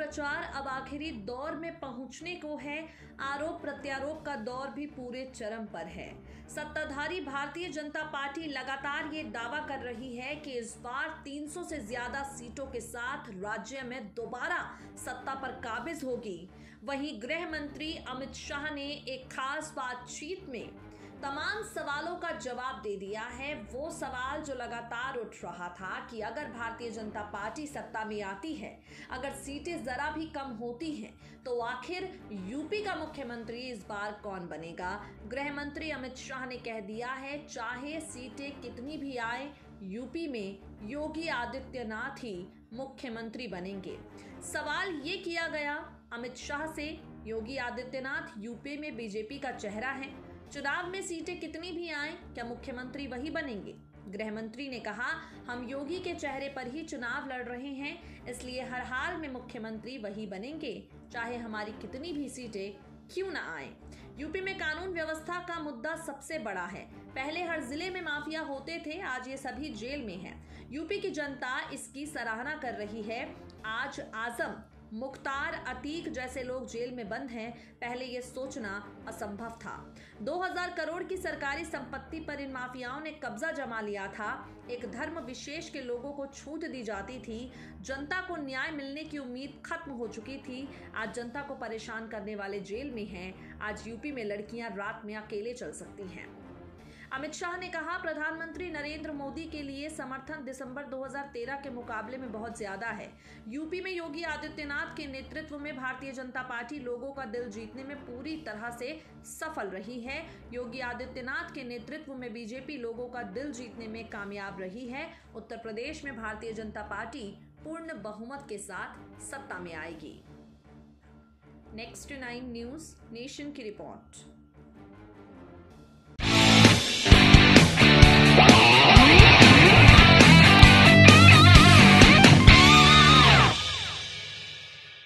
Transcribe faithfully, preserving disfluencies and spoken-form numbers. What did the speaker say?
प्रचार अब आखिरी दौर में पहुंचने को है। आरोप प्रत्यारोप का दौर भी पूरे चरम पर है। सत्ताधारी भारतीय जनता पार्टी लगातार ये दावा कर रही है कि इस बार तीन सौ से ज्यादा सीटों के साथ राज्य में दोबारा सत्ता पर काबिज होगी। वहीं गृह मंत्री अमित शाह ने एक खास बातचीत में तमाम सवालों का जवाब दे दिया है। वो सवाल जो लगातार उठ रहा था कि अगर भारतीय जनता पार्टी सत्ता में आती है, अगर सीटें जरा भी कम होती हैं, तो आखिर यूपी का मुख्यमंत्री इस बार कौन बनेगा। गृह मंत्री अमित शाह ने कह दिया है, चाहे सीटें कितनी भी आए, यूपी में योगी आदित्यनाथ ही मुख्यमंत्री बनेंगे। सवाल ये किया गया अमित शाह से, योगी आदित्यनाथ यूपी में बीजेपी का चेहरा है, चुनाव में सीटें कितनी भी आए, क्या मुख्यमंत्री वही बनेंगे। गृह मंत्री ने कहा, हम योगी के चेहरे पर ही चुनाव लड़ रहे हैं, इसलिए हर हाल में मुख्यमंत्री वही बनेंगे, चाहे हमारी कितनी भी सीटें क्यों ना आए। यूपी में कानून व्यवस्था का मुद्दा सबसे बड़ा है। पहले हर जिले में माफिया होते थे, आज ये सभी जेल में हैं। यूपी की जनता इसकी सराहना कर रही है। आज आजम, मुख्तार, अतीक जैसे लोग जेल में बंद हैं। पहले यह सोचना असंभव था। दो हज़ार करोड़ की सरकारी संपत्ति पर इन माफियाओं ने कब्जा जमा लिया था। एक धर्म विशेष के लोगों को छूट दी जाती थी। जनता को न्याय मिलने की उम्मीद खत्म हो चुकी थी। आज जनता को परेशान करने वाले जेल में हैं। आज यूपी में लड़कियां रात में अकेले चल सकती हैं। अमित शाह ने कहा, प्रधानमंत्री नरेंद्र मोदी के लिए समर्थन दिसंबर दो हज़ार तेरह के मुकाबले में बहुत ज्यादा है। यूपी में योगी आदित्यनाथ के नेतृत्व में भारतीय जनता पार्टी लोगों का दिल जीतने में पूरी तरह से सफल रही है। योगी आदित्यनाथ के नेतृत्व में बीजेपी लोगों का दिल जीतने में कामयाब रही है। उत्तर प्रदेश में भारतीय जनता पार्टी पूर्ण बहुमत के साथ सत्ता में आएगी। नेक्स्ट नाइन न्यूज नेशन की रिपोर्ट।